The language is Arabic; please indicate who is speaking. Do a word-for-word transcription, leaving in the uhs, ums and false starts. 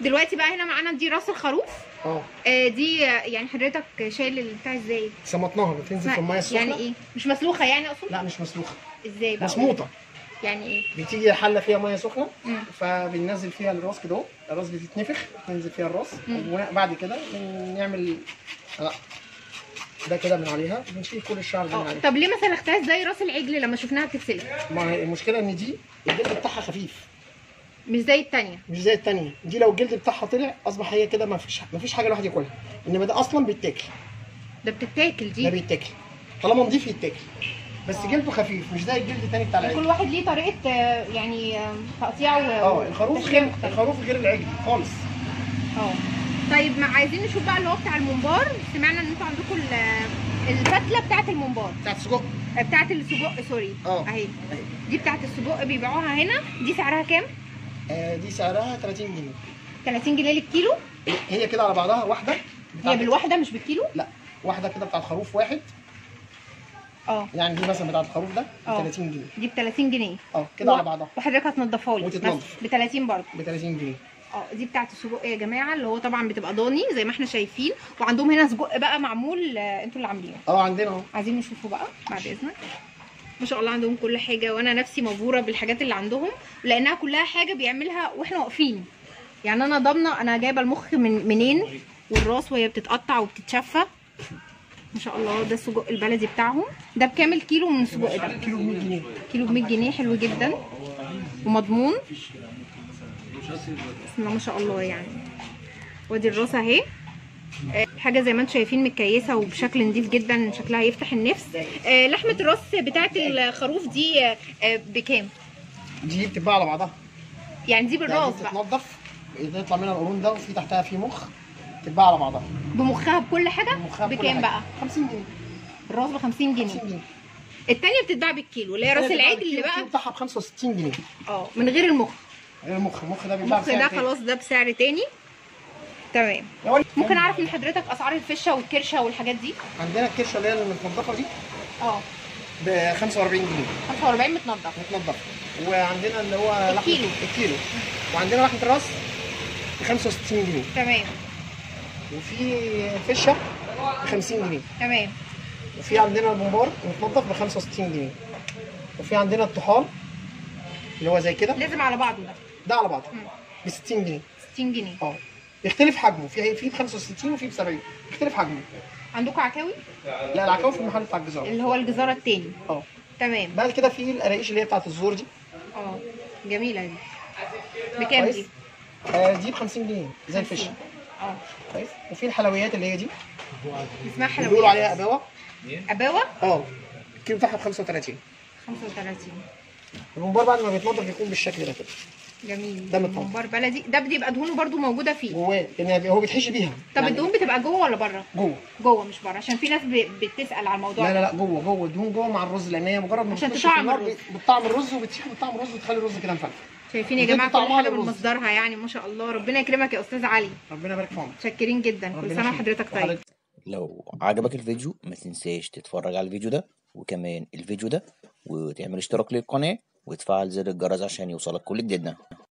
Speaker 1: دلوقتي بقى هنا معانا دي راس الخروف.
Speaker 2: اه
Speaker 1: آه دي يعني حضرتك شايل البتاع ازاي؟
Speaker 2: سمطناها بتنزل في الميه السخنه.
Speaker 1: يعني ايه؟ مش مسلوخه يعني اقصد؟
Speaker 2: لا مش مسلوخه.
Speaker 1: ازاي بقى؟
Speaker 2: مسموطه.
Speaker 1: يعني ايه؟
Speaker 2: بتيجي حله فيها ميه سخنه،
Speaker 1: مم.
Speaker 2: فبننزل فيها الراس كده اهو، الراس بتتنفخ، بننزل فيها الراس، وبعد كده بنعمل لا ده كده من عليها بنشيل كل الشعر ده من عليها.
Speaker 1: طب ليه ما سلختهاش زي راس العجل لما شفناها بتتسلق؟
Speaker 2: ما هي المشكله ان دي الجلد بتاعها خفيف،
Speaker 1: مش زي الثانيه.
Speaker 2: مش زي الثانيه. دي لو الجلد بتاعها طلع اصبح هي كده ما فيش ما فيش حاجه الواحد ياكلها، انما ده اصلا بيتاكل.
Speaker 1: ده بتتاكل دي؟
Speaker 2: ده بيتاكل طالما نضيف يتاكل، بس جلده خفيف مش زي الجلد الثاني بتاع العجل.
Speaker 1: كل واحد ليه طريقه يعني تقطيع و
Speaker 2: اه الخروف غير الخروف غير العجل خالص.
Speaker 1: اه طيب ما عايزين نشوف بقى اللي هو بتاع الممبار. سمعنا ان انتوا عندكم الفتله بتاعه الممبار،
Speaker 2: بتاعت السجق،
Speaker 1: بتاعه السجق سوري.
Speaker 2: اه
Speaker 1: اهي دي بتاعه السجق بيبيعوها هنا. دي سعرها كام؟
Speaker 2: آه دي سعرها ثلاثين جنيه.
Speaker 1: ثلاثين جنيه للكيلو؟
Speaker 2: هي كده على بعضها واحده.
Speaker 1: هي بالواحده مش بالكيلو؟
Speaker 2: لا واحده كده بتاعت خروف واحد.
Speaker 1: اه
Speaker 2: يعني دي مثلا بتاعت الخروف ده ب ثلاثين جنيه.
Speaker 1: دي ب ثلاثين جنيه
Speaker 2: اه كده و... على بعضها.
Speaker 1: وحضرتك هتنضفها لي
Speaker 2: وتتنضف
Speaker 1: ب ثلاثين برضه.
Speaker 2: ب ثلاثين جنيه.
Speaker 1: اه دي بتاعت السجق يا جماعه، اللي هو طبعا بتبقى ضاني زي ما احنا شايفين، وعندهم هنا سجق بقى معمول انتوا اللي عاملينه.
Speaker 2: اه عندنا اهو.
Speaker 1: عايزين نشوفه بقى بعد اذنك. ما شاء الله عندهم كل حاجه، وانا نفسي مبهوره بالحاجات اللي عندهم لانها كلها حاجه بيعملها واحنا واقفين. يعني انا ضامنه انا جايبه المخ من منين والراس وهي بتتقطع وبتتشفى. ما شاء الله. ده السجق البلدي بتاعهم. ده بكام الكيلو من السجق ده؟
Speaker 2: كيلو ب مية جنيه.
Speaker 1: كيلو ب مية جنيه. حلو جدا ومضمون. بسم الله ما شاء الله. يعني وادي الراس اهي، حاجه زي ما انتم شايفين متكيسه وبشكل نظيف جدا، شكلها يفتح النفس. آه لحمه الراس بتاعه الخروف دي آه بكام؟
Speaker 2: دي بتتباع على بعضها.
Speaker 1: يعني دي بالراس
Speaker 2: بقى بتتنضف يطلع منها القرون ده، وفي تحتها في مخ، بتتباع على بعضها
Speaker 1: بمخها بكل حاجه.
Speaker 2: بمخها
Speaker 1: بكام بقى؟
Speaker 2: خمسين جنيه.
Speaker 1: الراس ب خمسين جنيه.
Speaker 2: خمسين جنيه.
Speaker 1: الثانيه بتتباع بالكيلو اللي هي راس العجل اللي بقى
Speaker 2: بتاعها ب خمسة وستين جنيه.
Speaker 1: اه من غير المخ.
Speaker 2: غير المخ. المخ ده بيتباع
Speaker 1: المخ ده خلاص ده بسعر تاني. تمام. ممكن اعرف من حضرتك اسعار الفشه والكرشه والحاجات دي؟
Speaker 2: عندنا الكرشه اللي هي المتنضفه دي
Speaker 1: اه
Speaker 2: ب خمسة وأربعين جنيه.
Speaker 1: خمسة وأربعين متنضف.
Speaker 2: متنضف. وعندنا اللي هو لحمه
Speaker 1: الكيلو.
Speaker 2: الكيلو. وعندنا لحمه الراس ب خمسة وستين جنيه.
Speaker 1: تمام.
Speaker 2: وفي فشه ب خمسين جنيه.
Speaker 1: تمام.
Speaker 2: وفي عندنا الممبار متنضف ب خمسة وستين جنيه. وفي عندنا الطحال اللي هو زي كده
Speaker 1: لازم على بعضه ده.
Speaker 2: ده على بعضه ب ستين جنيه.
Speaker 1: ستين جنيه.
Speaker 2: اه يختلف حجمه، في في ب خمسة وستين وفي ب سبعين، يختلف حجمه.
Speaker 1: عندكم عكاوي؟
Speaker 2: لا العكاوي في المحل بتاع الجزاره
Speaker 1: اللي هو الجزاره التاني.
Speaker 2: اه
Speaker 1: تمام.
Speaker 2: بعد كده في القراقيش اللي هي بتاعت الزور دي.
Speaker 1: اه جميله دي. بكام دي؟
Speaker 2: آه دي ب خمسين جنيه زي الفشه.
Speaker 1: اه
Speaker 2: كويس. وفي الحلويات اللي هي دي
Speaker 1: اسمها حلويات.
Speaker 2: بيقولوا عليها اباوه.
Speaker 1: اباوه؟
Speaker 2: اه الكيلو بتاعها ب خمسة وثلاثين.
Speaker 1: خمسة وثلاثين.
Speaker 2: الممبار بعد ما بيتنضف بيكون بالشكل ده كده.
Speaker 1: جميل.
Speaker 2: ده متنضف.
Speaker 1: ممبار بلدي. ده بيبقى دهونه برده موجوده فيه
Speaker 2: جواه، يعني هو بيتحشي بيها.
Speaker 1: طب
Speaker 2: يعني
Speaker 1: الدهون بتبقى جوه ولا بره؟
Speaker 2: جوه.
Speaker 1: جوه مش بره، عشان في ناس بتسال على الموضوع.
Speaker 2: لا لا لا جوه جوه الدهون جوه مع الرز، لان هي مجرد ما
Speaker 1: عشان
Speaker 2: بتخش
Speaker 1: تطعم
Speaker 2: في النار
Speaker 1: الرز.
Speaker 2: بتطعم الرز وبتسيح بتطعم الرز وتخلي الرز كده مفلفل.
Speaker 1: شايفين يا جماعه كل حاجه بمصدرها. يعني ما شاء الله. ربنا يكرمك يا استاذ علي.
Speaker 2: ربنا يبارك في عمرك.
Speaker 1: متشكرين جدا. كل سنه وحضرتك طيب.
Speaker 3: لو عجبك الفيديو ما تنساش تتفرج على الفيديو ده وكمان الفيديو ده، وتعمل اشتراك للقناه وتفعل زر الجرس عشان يوصلك كل جديدنا.